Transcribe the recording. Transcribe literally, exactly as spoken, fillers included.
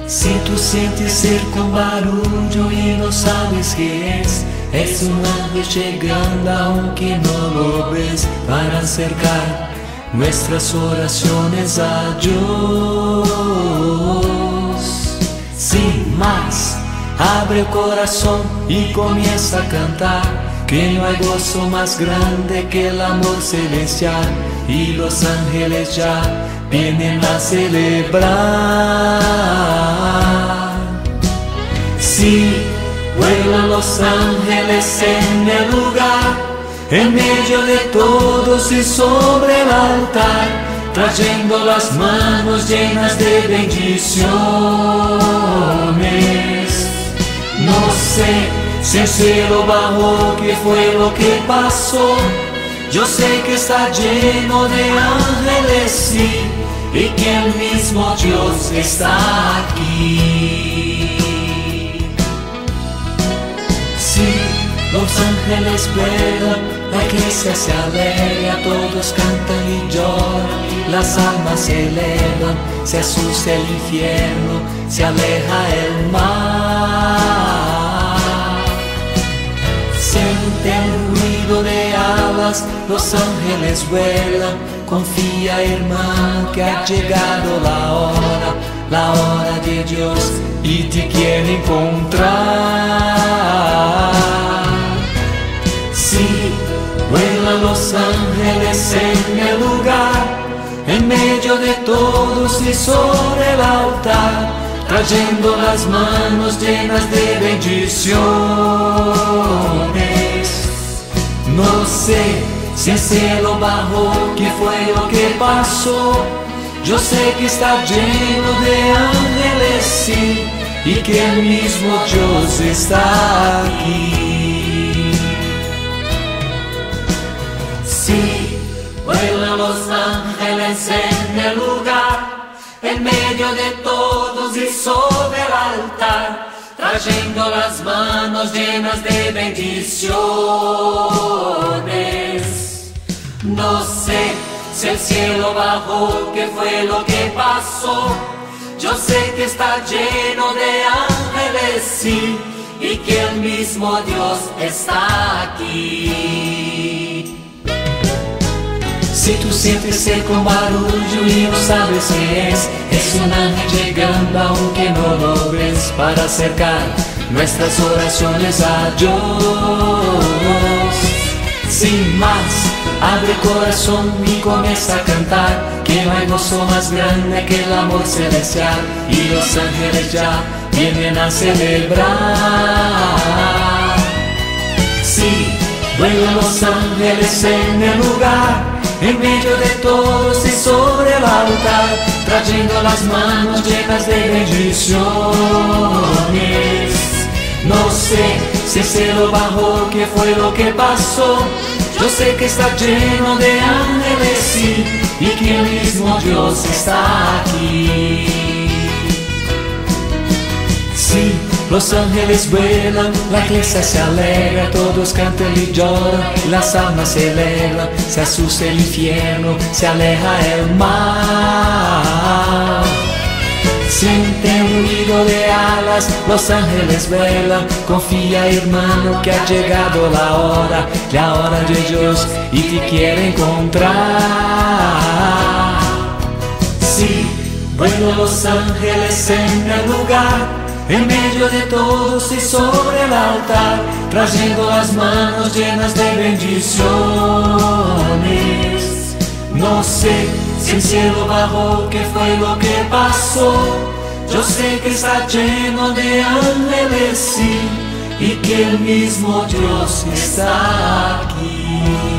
Si tú sientes cerca un barullo y no sabes qué es, es un ángel llegando aunque no lo ves, para acercar nuestras oraciones a Dios. Sin más, abre el corazón y comienza a cantar, que no hay gozo más grande que el amor celestial, y los ángeles ya vienen a celebrar. Sí, vuelan los ángeles en el lugar, en medio de todos y sobre el altar, trayendo las manos llenas de bendiciones. No sé si el cielo bajó, qué fue lo que pasó. Yo sé que está lleno de ángeles, sí, y que el mismo Dios está aquí. Sí, los ángeles vuelan, la iglesia se alegra, todos cantan y lloran, las almas se elevan, se asusta el infierno, se aleja el mal. Siente el ruido de alas, los ángeles vuelan, confía, hermano, que ha llegado la hora, la hora de Dios, y te quiere encontrar. Sí, vuelan los ángeles en el lugar, en medio de todos y sobre el altar, trayendo las manos llenas de bendiciones. No sé si el cielo bajó, qué fue lo que pasó. Yo sé que está lleno de ángeles, sí, y que el mismo Dios está aquí. Sí, vuelan los ángeles en el lugar, en medio de todos y sobre el altar, trayendo las manos llenas de bendiciones. No sé si el cielo bajó, qué fue lo que pasó. Yo sé que está lleno de ángeles, sí, y que el mismo Dios está aquí. Si tú sientes cerca un barullo y no sabes qué es, es un ángel llegando aunque no lo ves, para acercar nuestras oraciones a Dios. Sin más, abre el corazón y comienza a cantar, que no hay gozo más grande que el amor celestial, y los ángeles ya vienen a celebrar. Sí, vuelan los ángeles en el lugar, en medio de todos y sobre el altar, trayendo las manos llenas de bendiciones. No sé si el cielo bajó, qué fue lo que pasó. Yo sé que está lleno de ángeles, sí, y que el mismo Dios está aquí. Sí, los ángeles vuelan, la iglesia se alegra, todos cantan y lloran, las almas se elevan, se asusta el infierno, se aleja el mal. Siente un ruido de alas, los ángeles vuelan, confía, hermano, que ha llegado la hora, la hora de Dios, y te quiere encontrar. Sí, vuelan los ángeles en el lugar, en medio de todos y sobre el altar, trayendo las manos llenas de bendiciones. No sé si el cielo bajó, qué fue lo que pasó. Yo sé que está lleno de ángeles, sí, y que el mismo Dios está aquí.